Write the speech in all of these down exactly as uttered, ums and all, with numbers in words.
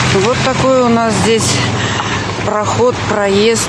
Вот такой у нас здесь проход, проезд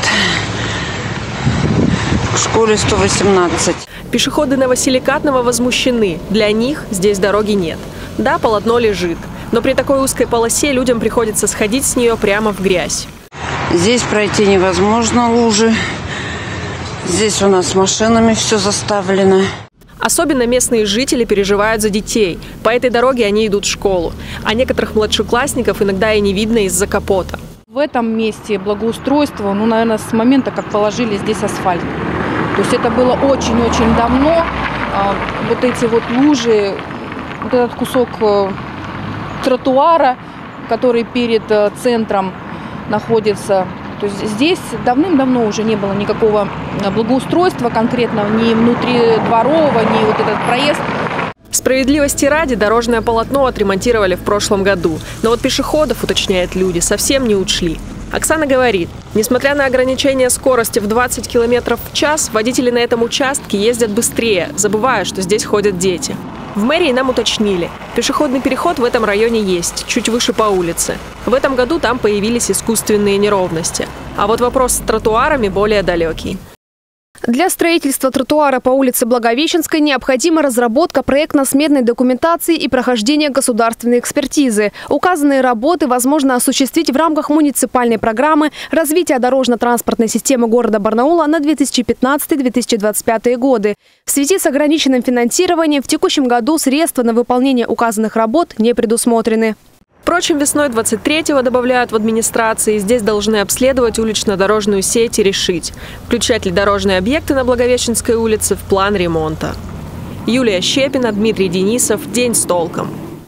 к школе сто восемнадцать. Пешеходы Новоселикатного возмущены. Для них здесь дороги нет. Да, полотно лежит, но при такой узкой полосе людям приходится сходить с нее прямо в грязь. Здесь пройти невозможно, лужи. Здесь у нас машинами все заставлено. Особенно местные жители переживают за детей. По этой дороге они идут в школу. А некоторых младшеклассников иногда и не видно из-за капота. В этом месте благоустройство, ну, наверное, с момента, как положили здесь асфальт. То есть это было очень-очень давно. Вот эти вот лужи, вот этот кусок тротуара, который перед центром находится. То есть здесь давным-давно уже не было никакого благоустройства конкретного, ни внутридворового, ни вот этот проезд. Справедливости ради, дорожное полотно отремонтировали в прошлом году. Но вот пешеходов, уточняют люди, совсем не учли. Оксана говорит, несмотря на ограничение скорости в двадцать километров в час, водители на этом участке ездят быстрее, забывая, что здесь ходят дети. В мэрии нам уточнили, пешеходный переход в этом районе есть, чуть выше по улице. В этом году там появились искусственные неровности. А вот вопрос с тротуарами более далекий. Для строительства тротуара по улице Благовещенской необходима разработка проектно-сметной документации и прохождение государственной экспертизы. Указанные работы возможно осуществить в рамках муниципальной программы развития дорожно-транспортной системы города Барнаула на две тысячи пятнадцатый — две тысячи двадцать пятый годы. В связи с ограниченным финансированием в текущем году средства на выполнение указанных работ не предусмотрены. Впрочем, весной двадцать третьего, добавляют в администрации, здесь должны обследовать улично-дорожную сеть и решить, включать ли дорожные объекты на Благовещенской улице в план ремонта. Юлия Щепина, Дмитрий Денисов. День с толком.